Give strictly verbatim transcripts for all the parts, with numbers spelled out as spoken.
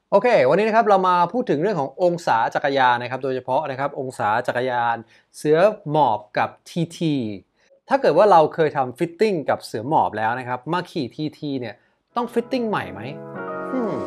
โอเควันนี้นะครับเรามาพูดถึงเรื่องขององศาจักรยานนะครับโดยเฉพาะนะครับองศาจักรยานเสือหมอบกับ ที ที ถ้าเกิดว่าเราเคยทำฟิตติ้งกับเสือหมอบแล้วนะครับมาขี่ ที ที เนี่ยต้องฟิตติ้งใหม่ไหม hmm.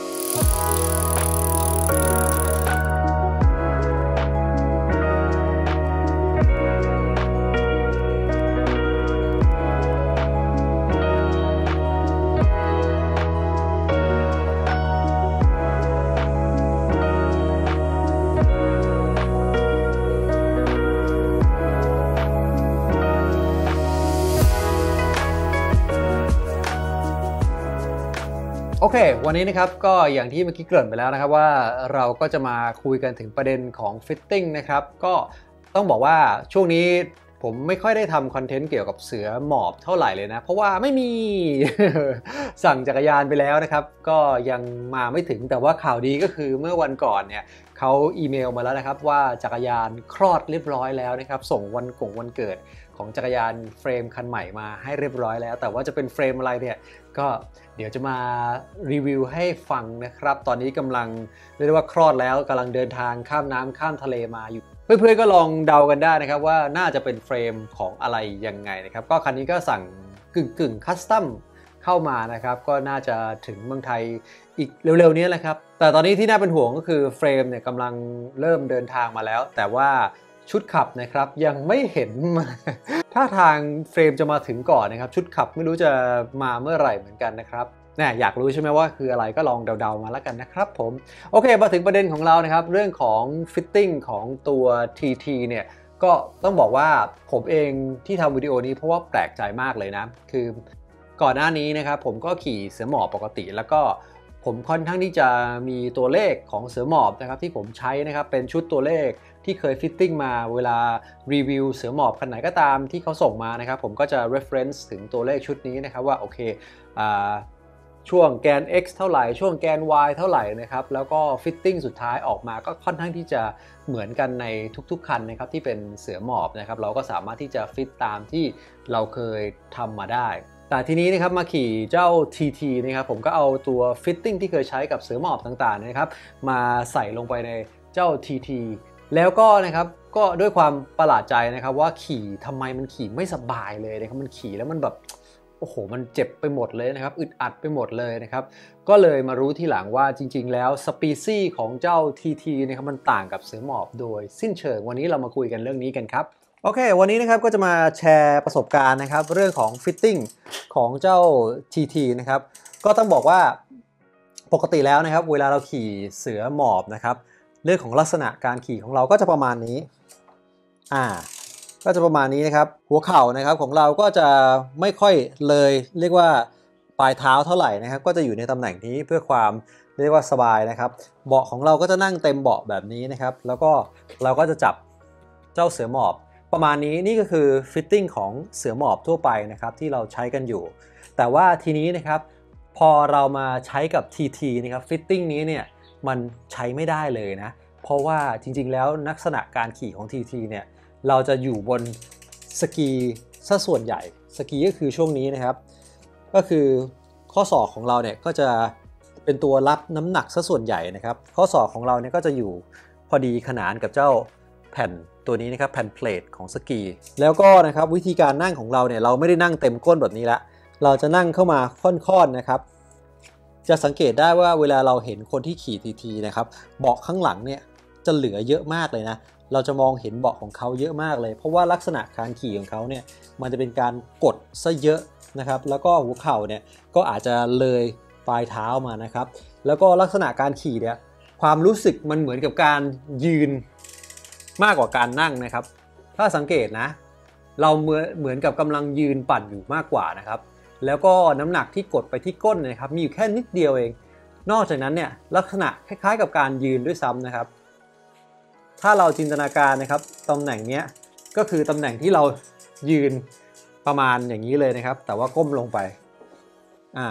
โอเควันนี้นะครับก็อย่างที่เมื่อกี้เกริ่นไปแล้วนะครับว่าเราก็จะมาคุยกันถึงประเด็นของฟิตติ้งนะครับก็ต้องบอกว่าช่วงนี้ผมไม่ค่อยได้ทำคอนเทนต์เกี่ยวกับเสือหมอบเท่าไหร่เลยนะเพราะว่าไม่มี สั่งจักรยานไปแล้วนะครับก็ยังมาไม่ถึงแต่ว่าข่าวดีก็คือเมื่อวันก่อนเนี่ยเขาอีเมลมาแล้วนะครับว่าจักรยานคลอดเรียบร้อยแล้วนะครับส่งวันกงวันเกิดของจักรยานเฟรมคันใหม่มาให้เรียบร้อยแล้วแต่ว่าจะเป็นเฟรมอะไรเนี่ยก็เดี๋ยวจะมารีวิวให้ฟังนะครับตอนนี้กำลังเรียกว่าคลอดแล้วกำลังเดินทางข้ามน้ำข้ามทะเลมาอยู่เพื่อนๆก็ลองเดากันได้นะครับว่าน่าจะเป็นเฟรมของอะไรยังไงนะครับก็คันนี้ก็สั่งกึ่งกึ่งคัสตัมเข้ามานะครับก็น่าจะถึงเมืองไทยอีกเร็วๆนี้แหละครับแต่ตอนนี้ที่น่าเป็นห่วงก็คือเฟรมเนี่ยกำลังเริ่มเดินทางมาแล้วแต่ว่าชุดขับนะครับยังไม่เห็นมาถ้าทางเฟรมจะมาถึงก่อนนะครับชุดขับไม่รู้จะมาเมื่อไหร่เหมือนกันนะครับน่อยากรู้ใช่ไหมว่าคืออะไรก็ลองเดาๆมาแล้วกันนะครับผมโอเคมาถึงประเด็นของเรานะครับเรื่องของฟิตติ้งของตัว ที ที เนี่ยก็ต้องบอกว่าผมเองที่ทำวิดีโอนี้เพราะว่าแปลกใจมากเลยนะคือก่อนหน้านี้นะครับผมก็ขี่เสือหมอบปกติแล้วก็ผมค่อนข้างที่จะมีตัวเลขของเสือหมอบนะครับที่ผมใช้นะครับเป็นชุดตัวเลขที่เคยฟิตติ้งมาเวลารีวิวเสือหมอบคันไหนก็ตามที่เขาส่งมานะครับผมก็จะ reference ถึงตัวเลขชุดนี้นะครับว่าโอเคช่วงแกน x เท่าไหร่ช่วงแกน y เท่าไหร่นะครับแล้วก็ฟิตติ้งสุดท้ายออกมาก็ค่อนข้างที่จะเหมือนกันในทุกๆคันนะครับที่เป็นเสือหมอบนะครับเราก็สามารถที่จะฟิตตามที่เราเคยทำมาได้แต่ทีนี้นะครับมาขี่เจ้า ที ที นะครับผมก็เอาตัวฟิตติ้งที่เคยใช้กับเสือหมอบต่างๆนะครับมาใส่ลงไปในเจ้า ที ที แล้วก็นะครับก็ด้วยความประหลาดใจนะครับว่าขี่ทำไมมันขี่ไม่สบายเลยนะครับมันขี่แล้วมันแบบโอ้โหมันเจ็บไปหมดเลยนะครับอึดอัดไปหมดเลยนะครับก็เลยมารู้ทีหลังว่าจริงๆแล้วสปีชีส์ของเจ้า ที ที นะครับมันต่างกับเสือหมอบโดยสิ้นเชิงวันนี้เรามาคุยกันเรื่องนี้กันครับโอเควันนี้นะครับก็จะมาแชร์ประสบการณ์นะครับเรื่องของฟิตติ้งของเจ้า ที ที นะครับก็ต้องบอกว่าปกติแล้วนะครับเวลาเราขี่เสือหมอบนะครับเรื่องของลักษณะการขี่ของเราก็จะประมาณนี้อ่าก็จะประมาณนี้นะครับหัวเข่านะครับของเราก็จะไม่ค่อยเลยเรียกว่าปลายเท้าเท่าไหร่นะครับก็จะอยู่ในตำแหน่งนี้เพื่อความเรียกว่าสบายนะครับเบาะของเราก็จะนั่งเต็มเบาะแบบนี้นะครับแล้วก็เราก็จะจับเจ้าเสือหมอบประมาณนี้นี่ก็คือฟิตติ้งของเสือหมอบทั่วไปนะครับที่เราใช้กันอยู่แต่ว่าทีนี้นะครับพอเรามาใช้กับ ที ที นะครับฟิตติ้งนี้เนี่ยมันใช้ไม่ได้เลยนะเพราะว่าจริงๆแล้วลักษณะการขี่ของ ที ที เนี่ยเราจะอยู่บนสกีซะส่วนใหญ่สกีก็คือช่วงนี้นะครับก็คือข้อศอกของเราเนี่ยก็จะเป็นตัวรับน้ำหนักซะส่วนใหญ่นะครับข้อศอกของเราเนี่ยก็จะอยู่พอดีขนานกับเจ้าแผ่นตัวนี้นะครับแผ่นเพลทของสกีแล้วก็นะครับวิธีการนั่งของเราเนี่ยเราไม่ได้นั่งเต็มก้นแบบนี้ละเราจะนั่งเข้ามาค่อนๆนะครับจะสังเกตได้ว่าเวลาเราเห็นคนที่ขี่ ที ที นะครับเบาะข้างหลังเนี่ยจะเหลือเยอะมากเลยนะเราจะมองเห็นเบาะของเขาเยอะมากเลยเพราะว่าลักษณะการขี่ของเขาเนี่ยมันจะเป็นการกดซะเยอะนะครับแล้วก็หัวเข่าเนี่ยก็อาจจะเลยปลายเท้ามานะครับแล้วก็ลักษณะการขี่เนี่ยความรู้สึกมันเหมือนกับการยืนมากกว่าการนั่งนะครับถ้าสังเกตนะเราเหมือนเหมือนกับกำลังยืนปั่นอยู่มากกว่านะครับแล้วก็น้ำหนักที่กดไปที่ก้นนะครับมีอยู่แค่นิดเดียวเองนอกจากนั้นเนี่ยลักษณะคล้ายๆกับการยืนด้วยซ้ำนะครับถ้าเราจินตนาการนะครับตำแหน่งนี้ก็คือตำแหน่งที่เรายืนประมาณอย่างนี้เลยนะครับแต่ว่าก้มลงไปอ่า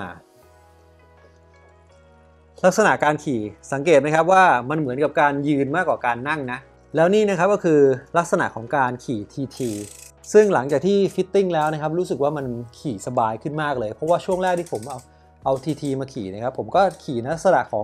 ลักษณะการขี่สังเกตไหมครับว่ามันเหมือนกับการยืนมากกว่าการนั่งนะแล้วนี่นะครับก็คือลักษณะของการขี่ ที ที ซึ่งหลังจากที่ฟิตติ้งแล้วนะครับรู้สึกว่ามันขี่สบายขึ้นมากเลยเพราะว่าช่วงแรกที่ผมเอาเอา ที ที มาขี่นะครับผมก็ขี่ลักษณะของ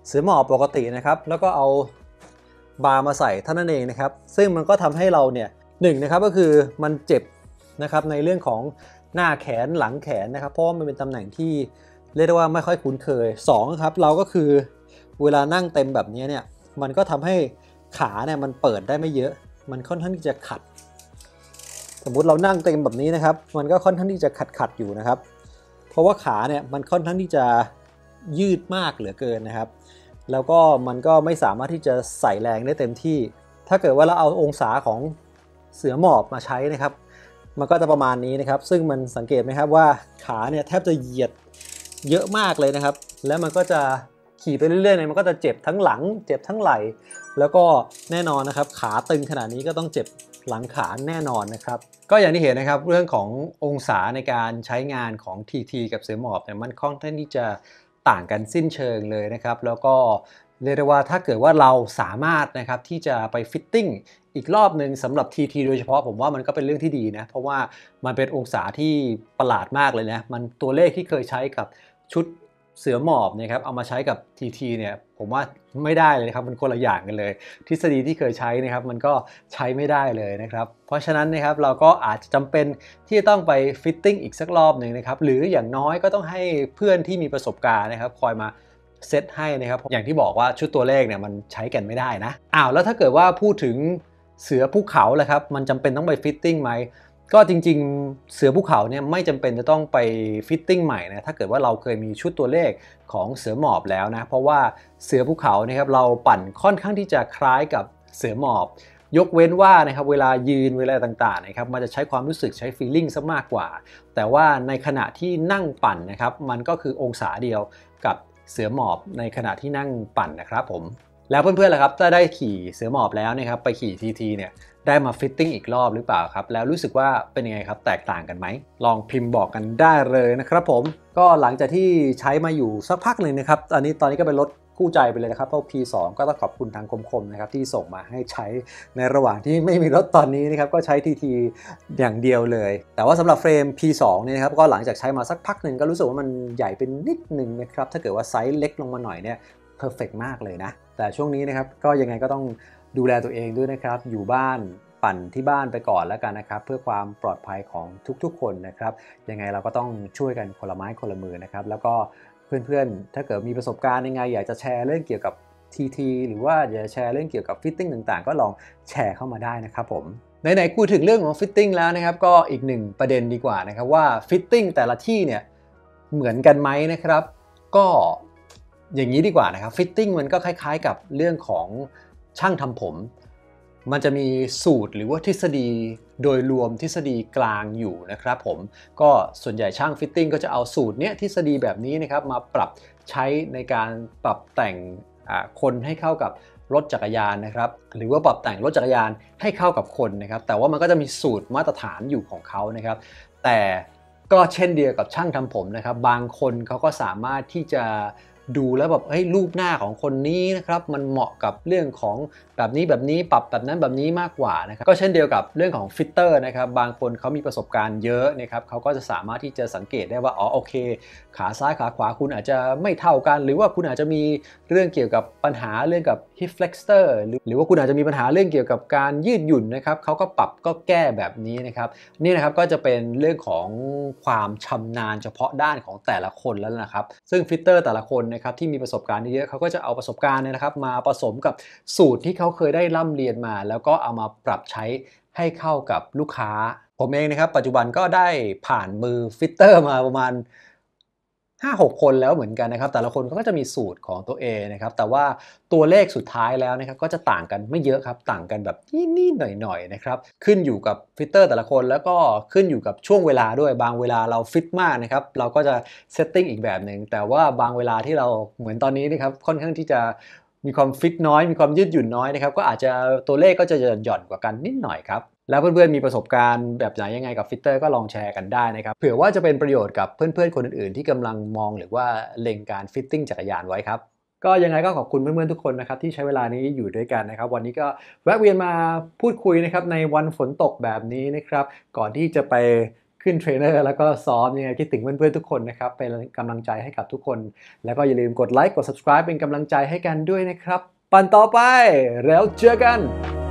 เสือหมอบปกตินะครับแล้วก็เอาบาร์มาใส่เท่านั้นเองนะครับซึ่งมันก็ทำให้เราเนี่ยหนึ่งนะครับก็คือมันเจ็บนะครับในเรื่องของหน้าแขนหลังแขนนะครับเพราะว่ามันเป็นตำแหน่งที่เรียกได้ว่าไม่ค่อยคุ้นเคยสองครับเราก็คือเวลานั่งเต็มแบบนี้เนี่ยมันก็ทำให้ขาเนี่ยมันเปิดได้ไม่เยอะมันค่อนข้างที่จะขัดสมมุติเรานั่งเต็มแบบนี้นะครับมันก็ค่อนข้างที่จะขัดขัดอยู่นะครับเพราะว่าขาเนี่ยมันค่อนข้างที่จะยืดมากเหลือเกินนะครับแล้วก็มันก็ไม่สามารถที่จะใส่แรงได้เต็มที่ถ้าเกิดว่าเราเอาองศาของเสือหมอบมาใช้นะครับมันก็จะประมาณนี้นะครับซึ่งมันสังเกตไหมครับว่าขาเนี่ยแทบจะเหยียดเยอะมากเลยนะครับแล้วมันก็จะขี่ไปเรื่อยๆเนี่ยมันก็จะเจ็บทั้งหลังเจ็บทั้งไหล่แล้วก็แน่นอนนะครับขาตึงขนาดนี้ก็ต้องเจ็บหลังขาแน่นอนนะครับก็อย่างที่เห็นนะครับเรื่องขององศาในการใช้งานของ ที ที กับเสือหมอบเนี่ยมันค่อนข้างที่จะต่างกันสิ้นเชิงเลยนะครับแล้วก็เรียกได้ว่าถ้าเกิดว่าเราสามารถนะครับที่จะไปฟิตติ้งอีกรอบหนึ่งสำหรับ ที ที โดยเฉพาะผมว่ามันก็เป็นเรื่องที่ดีนะเพราะว่ามันเป็นองศาที่ประหลาดมากเลยนะมันตัวเลขที่เคยใช้กับชุดเสือหมอบเนี่ยครับเอามาใช้กับ ที ที เนี่ยผมว่าไม่ได้เลยนะครับมันคนละอย่างกันเลยทฤษฎีที่เคยใช้นะครับมันก็ใช้ไม่ได้เลยนะครับเพราะฉะนั้นนะครับเราก็อาจจะจำเป็นที่จะต้องไปฟิตติ้งอีกสักรอบหนึ่งนะครับหรืออย่างน้อยก็ต้องให้เพื่อนที่มีประสบการณ์นะครับคอยมาเซตให้นะครับอย่างที่บอกว่าชุดตัวเลขเนี่ยมันใช้กันไม่ได้นะอ้าวแล้วถ้าเกิดว่าพูดถึงเสือภูเขาแหละครับมันจำเป็นต้องไปฟิตติ้งไหมก็จริงๆเสือภูเขาเนี่ยไม่จำเป็นจะต้องไปฟิตติ้งใหม่นะถ้าเกิดว่าเราเคยมีชุดตัวเลขของเสือหมอบแล้วนะเพราะว่าเสือภูเขานะครับเราปั่นค่อนข้างที่จะคล้ายกับเสือหมอบยกเว้นว่านะครับเวลายืนเวลาต่างๆนะครับมันจะใช้ความรู้สึกใช้ feeling ซะมากกว่าแต่ว่าในขณะที่นั่งปั่นนะครับมันก็คือองศาเดียวกับเสือหมอบในขณะที่นั่งปั่นนะครับผมแล้วเพื่อนๆล่ะครับถ้าได้ขี่เสือหมอบแล้วนะครับไปขี่ ที ที เนี่ยได้มาฟิตติ้งอีกรอบหรือเปล่าครับแล้วรู้สึกว่าเป็นยังไงครับแตกต่างกันไหมลองพิมพ์บอกกันได้เลยนะครับผมก็หลังจากที่ใช้มาอยู่สักพักหนึ่งนะครับตอนนี้ตอนนี้ก็เป็นรถคู่ใจไปเลยนะครับเพราะ พี สอง ก็ต้องขอบคุณทางคมๆนะครับที่ส่งมาให้ใช้ในระหว่างที่ไม่มีรถตอนนี้นะครับก็ใช้ ที ที อย่างเดียวเลยแต่ว่าสำหรับเฟรม พี สอง เนี่ยนะครับก็หลังจากใช้มาสักพักหนึ่งก็รู้สึกว่ามันใหญ่เป็นนิดนึงนะครับถ้าเกิดว่าไซส์เล็กลงมาหน่อยเนี่ยเพอร์เฟกต์มากเลยนะแต่ช่วงนี้นะครับก็ยังไงก็ต้องดูแลตัวเองด้วยนะครับอยู่บ้านปั่นที่บ้านไปก่อนแล้วกันนะครับเพื่อความปลอดภัยของทุกๆคนนะครับยังไงเราก็ต้องช่วยกันคนละไม้คนละมือนะครับแล้วก็เพื่อนๆถ้าเกิดมีประสบการณ์ยังไงอยากจะแชร์เรื่องเกี่ยวกับ ที ที หรือว่าอยากจะแชร์เรื่องเกี่ยวกับฟิตติ้งต่างๆก็ลองแชร์เข้ามาได้นะครับผมไหนๆคุยถึงเรื่องของฟิตติ้งแล้วนะครับก็อีกหนึ่งประเด็นดีกว่านะครับว่าฟิตติ้งแต่ละที่เนี่ยเหมือนกันไหมนะครับก็อย่างนี้ดีกว่านะครับฟิตติ้งมันก็คล้ายๆกับเรื่องของช่างทำผมมันจะมีสูตรหรือว่าทฤษฎีโดยรวมทฤษฎีกลางอยู่นะครับผมก็ส่วนใหญ่ช่างฟิตติ้งก็จะเอาสูตรเนี้ยทฤษฎีแบบนี้นะครับมาปรับใช้ในการปรับแต่งคนให้เข้ากับรถจักรยานนะครับหรือว่าปรับแต่งรถจักรยานให้เข้ากับคนนะครับแต่ว่ามันก็จะมีสูตรมาตรฐานอยู่ของเขานะครับแต่ก็เช่นเดียวกับช่างทำผมนะครับบางคนเขาก็สามารถที่จะดูแล้วแบบเฮ้ยรูปหน้าของคนนี้นะครับมันเหมาะกับเรื่องของแบบนี้แบบนี้ปรับแบบนั้นแบบนี้มากกว่านะครับก็เช่นเดียวกับเรื่องของฟิตเตอร์นะครับบางคนเขามีประสบการณ์เยอะนะครับเขาก็จะสามารถที่จะสังเกตได้ว่าอ๋อโอเคขาซ้ายขาขวาคุณอาจจะไม่เท่ากันหรือว่าคุณอาจจะมีเรื่องเกี่ยวกับปัญหาเรื่องกับ hip flexor หรือหรือว่าคุณอาจจะมีปัญหาเรื่องเกี่ยวกับการยืดหยุ่นนะครับเขาก็ปรับก็แก้แบบนี้นะครับนี่นะครับก็จะเป็นเรื่องของความชำนาญเฉพาะด้านของแต่ละคนแล้วนะครับซึ่งฟิตเตอร์แต่ละคนนะครับที่มีประสบการณ์เยอะเขาก็จะเอาประสบการณ์นะครับมาผสมกับสูตรที่เขาเคยได้ร่ำเรียนมาแล้วก็เอามาปรับใช้ให้เข้ากับลูกค้าผมเองนะครับปัจจุบันก็ได้ผ่านมือฟิตเตอร์มาประมาณ ห้าหก คนแล้วเหมือนกันนะครับแต่ละคนก็จะมีสูตรของตัวเองนะครับแต่ว่าตัวเลขสุดท้ายแล้วนะครับก็จะต่างกันไม่เยอะครับต่างกันแบบนิดๆหน่อยๆนะครับขึ้นอยู่กับฟิตเตอร์แต่ละคนแล้วก็ขึ้นอยู่กับช่วงเวลาด้วยบางเวลาเราฟิตมากนะครับเราก็จะเซตติ้งอีกแบบหนึ่งแต่ว่าบางเวลาที่เราเหมือนตอนนี้นะครับค่อนข้างที่จะมีความฟิตน้อยมีความยืดหยุ่นน้อยนะครับก็อาจจะตัวเลขก็จะหย่อนกว่ากันนิดหน่อยครับแล้วเพื่อนๆมีประสบการณ์แบบไหนยังไงกับฟิตเตอร์ก็ลองแชร์กันได้นะครับเผื่อว่าจะเป็นประโยชน์กับเพื่อนๆคนอื่นๆที่กำลังมองหรือว่าเล็งการฟิตติ้งจักรยานไว้ครับก็ยังไงก็ขอบคุณเพื่อนๆทุกคนนะครับที่ใช้เวลานี้อยู่ด้วยกันนะครับวันนี้ก็แวะเวียนมาพูดคุยนะครับในวันฝนตกแบบนี้นะครับก่อนที่จะไปขึ้นเทรนเนอร์แล้วก็ซ้อมยังไงคิดถึงเพื่อนๆทุกคนนะครับเป็นกำลังใจให้กับทุกคนแล้วก็อย่าลืมกดไลค์กด Subscribe เป็นกำลังใจให้กันด้วยนะครับปั่นต่อไปแล้วเจอกัน